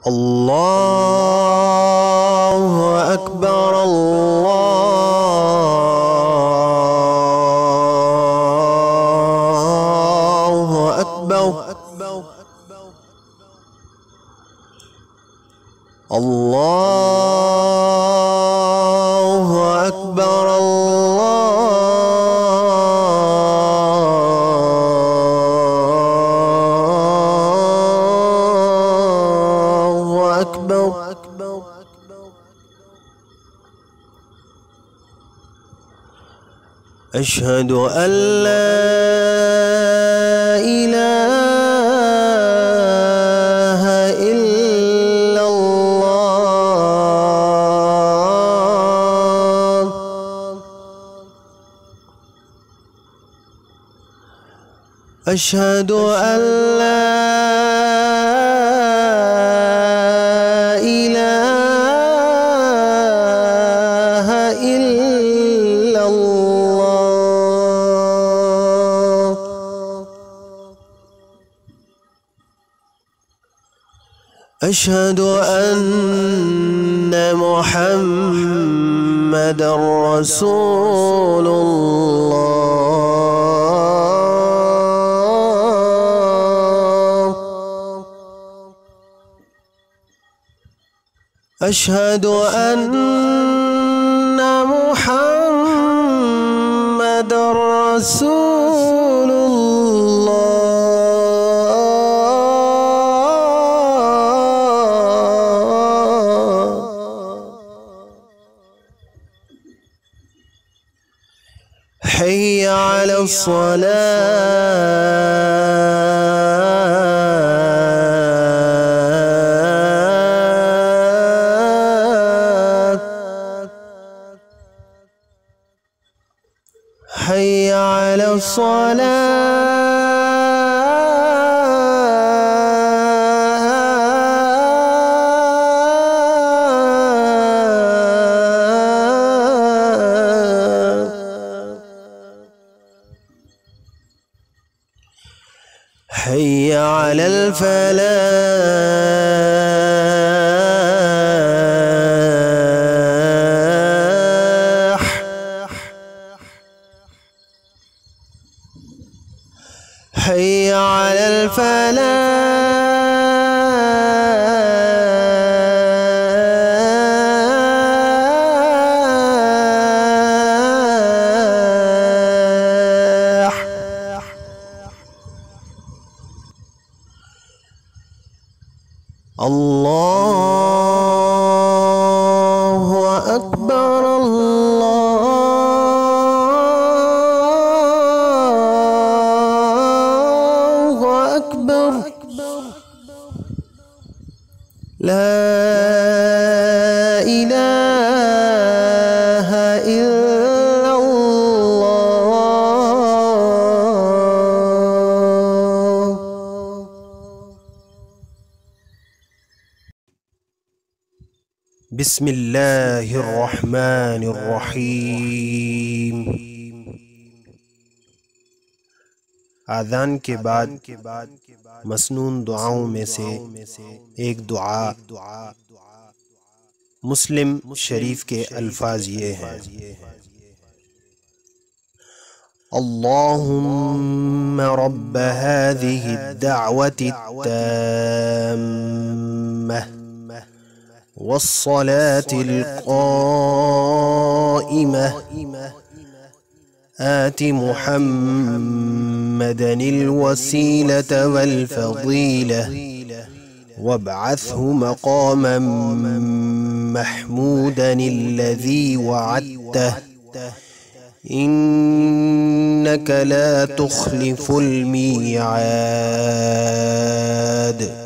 الله أكبر الله أكبر الله أكبر الله أكبر أشهد أن لا إله إلا الله أشهد أن لا إله إلا الله أشهد أن محمدًا رسول الله أشهد أن محمدًا رسول حي على الصلاة حي على الصلاة حي على الفلاح حي على الفلاح الله أكبر الله أكبر لا إله إلا الله بسم الله الرحمن الرحیم آذان کے بعد مسنون دعاؤں میں سے ایک دعا مسلم شریف کے الفاظ یہ ہیں: اللهم رب هذه الدعوة التامة والصلاة القائمة آت محمدًا الوسيلة والفضيلة وابعثه مقامًا محمودًا الذي وعدته إنك لا تخلف الميعاد.